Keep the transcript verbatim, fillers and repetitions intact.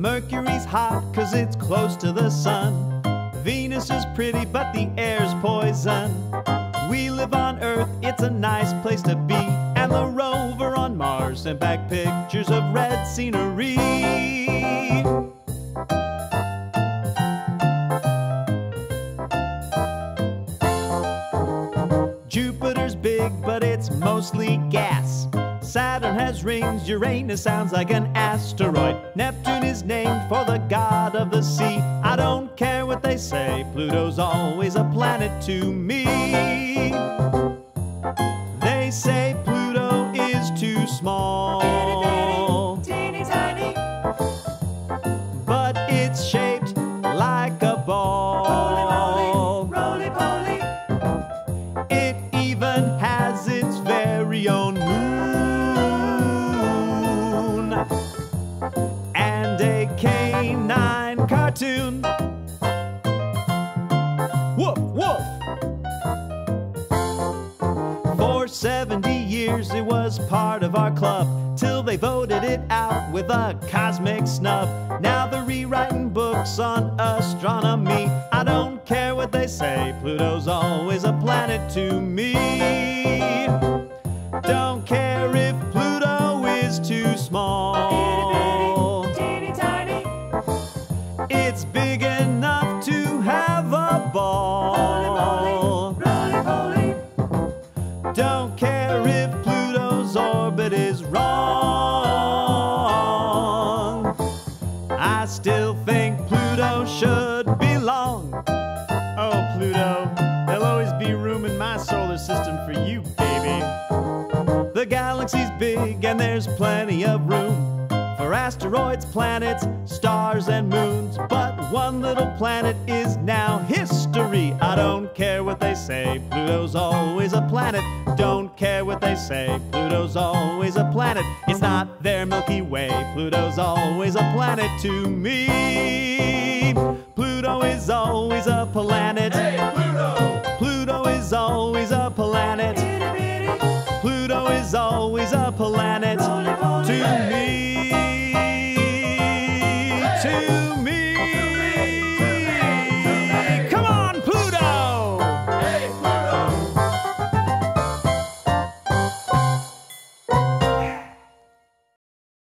Mercury's hot cause it's close to the sun. Venus is pretty but the air's poison. We live on Earth, it's a nice place to be. And the rover on Mars sent back pictures of red scenery. Jupiter's big but it's mostly gas. Saturn has rings, Uranus sounds like an asteroid. Neptune is named for the god of the sea. I don't care what they say, Pluto's always a planet to me. They say Pluto is too small, teeny, teeny, tiny, but it's shaped like a ball. Roly poly, roly poly. It even has its very own moon and a canine cartoon. Woof, woof. For seventy years it was part of our club, till they voted it out with a cosmic snub. Now they're rewriting books on astronomy. I don't care what they say, Pluto's always a planet to me. Don't care if Pluto is too small, teeny, tiny. It's big enough to have a ball. Roly poly, don't care if Pluto's orbit is wrong. I still think Pluto should belong. Oh, Pluto, there'll always be room in my solar system for you, baby. The galaxy's big and there's plenty of room for asteroids, planets, stars, and moons. But one little planet is now history. I don't care what they say, Pluto's always a planet. Don't care what they say, Pluto's always a planet. It's not their Milky Way, Pluto's always a planet to me. Pluto is always a planet. Hey, Pluto! Pluto is always a planet. Pluto is always a planet to me.